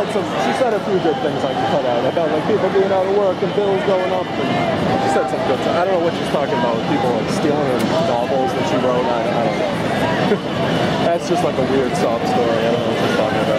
she said a few good things I can cut out about like people being out of work and bills going up. And she said some good stuff. I don't know what she's talking about with people like stealing her novels that she wrote. I don't know. That's just like a weird sob story. I don't know what she's talking about.